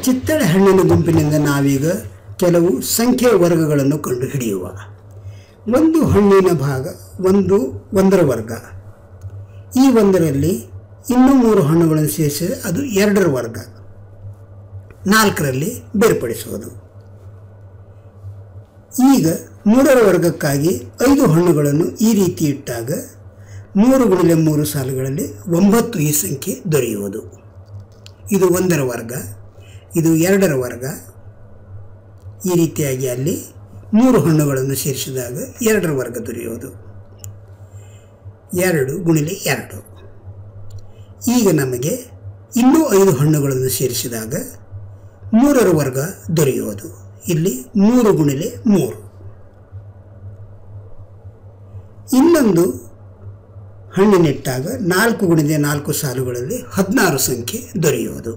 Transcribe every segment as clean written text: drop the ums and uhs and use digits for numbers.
ಕಿತ್ತಳೆ ಹಣ್ಣಿನ ಗುಂಪಿನಿಂದ ನಾವೀಗ ಕೆಲವು ಸಂಖ್ಯೆಯ ವರ್ಗಗಳನ್ನು ಕಂಡುಹಿಡಿಯುವ. ಒಂದು ಹಣ್ಣಿನ ಭಾಗ ಒಂದರ ವರ್ಗ. ಈ ಒಂದರಲ್ಲಿ ಇನ್ನೂ 3 ಹಣ್ಣುಗಳನ್ನು ಸೇರಿಸಿದರೆ ಅದು 2ರ ವರ್ಗ. 4ರಲ್ಲಿ ಬೇರ್ಪಡಿಸುವುದು. ಈಗ 3ರ ವರ್ಗಕ್ಕಾಗಿ 5 ಹಣ್ಣುಗಳನ್ನು ಈ ರೀತಿ ಇಟ್ಟಾಗ 3 × 3 ಸಾಲುಗಳಲ್ಲಿ 9 ಈ ಸಂಖ್ಯೆ ದೊರೆಯುವುದು. ಇದು 1ರ ವರ್ಗ, ಇದು 2ರ ವರ್ಗ. ಈ ರೀತಿಯಾಗಿ ಅಲ್ಲಿ 3 ಹಣ್ಣುಗಳನ್ನು ಸೇರಿಸಿದಾಗ 2ರ ವರ್ಗ ದೊರೆಯುವುದು. 2 × 2. ಈಗ ನಮಗೆ ಇನ್ನೂ 5 ಹಣ್ಣುಗಳನ್ನು ಸೇರಿಸಿದಾಗ 3ರ ವರ್ಗ ದೊರೆಯುವುದು. ಇಲ್ಲಿ 3 × 3. ಇನ್ನೊಂದು ಹಣ್ಣಿನಿಟ್ಟಾಗ 4 × 4 ಸಾಲುಗಳಲ್ಲಿ 16 ಸಂಖ್ಯೆ ದೊರೆಯುವುದು.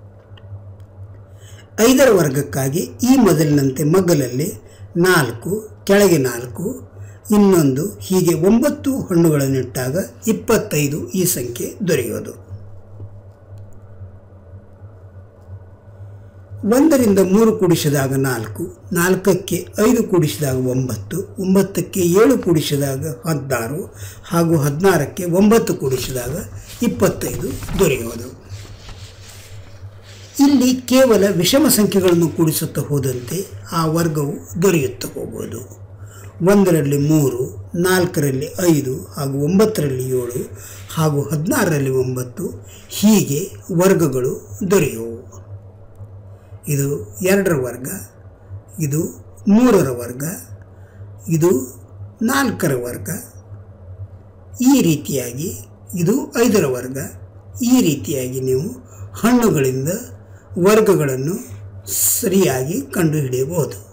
5ರ ವರ್ಗಕ್ಕಾಗಿ ಈ ಮೊದಲಿನಂತೆ ಮಗ್ಗಲಲ್ಲಿ 4, ಕೆಳಗೆ 4, ಇನ್ನೊಂದು, ಹೀಗೆ 9 ಹಣ್ಣುಗಳನ್ನಿಟ್ಟಾಗ 25 ಈ ಸಂಖ್ಯೆ ದೊರೆಯುವುದು. 1ರಿಂದ 3 ಕೂಡಿಸಿದಾಗ 4, 4ಕ್ಕೆ 5 ಕೂಡಿಸಿದಾಗ 9, 9ಕ್ಕೆ 7 ಕೂಡಿಸಿದಾಗ 16 ಹಾಗೂ 16ಕ್ಕೆ 9 ಕೂಡಿಸಿದಾಗ 25 ದೊರೆಯುವುದು. ಇಲ್ಲಿ ಕೇವಲ ವಿಷಮ ಸಂಖ್ಯೆಗಳನ್ನು ಕೂಡಿಸುತ್ತಾ ಹೋದಂತೆ ಆ ವರ್ಗವು ದೊರೆಯುತ್ತಾ ಹೋಗುವುದು. 1ರಲ್ಲಿ 3, 4ರಲ್ಲಿ 5 ಹಾಗೂ 9ರಲ್ಲಿ 7 ಹಾಗೂ 16ರಲ್ಲಿ 9 ಹೀಗೆ ವರ್ಗಗಳು ದೊರೆಯುವು. ಇದು 2ರ ವರ್ಗ, ಇದು 3ರ ವರ್ಗ, ಇದು 4ರ ವರ್ಗ. ಈ ರೀತಿಯಾಗಿ ಇದು 5ರ ವರ್ಗ. ಈ ರೀತಿಯಾಗಿ ನೀವು ಹಣ್ಣುಗಳಿಂದ ವರ್ಗಗಳನ್ನು ಸರಿಯಾಗಿ ಕಂಡುಹಿಡಿಯಬಹುದು.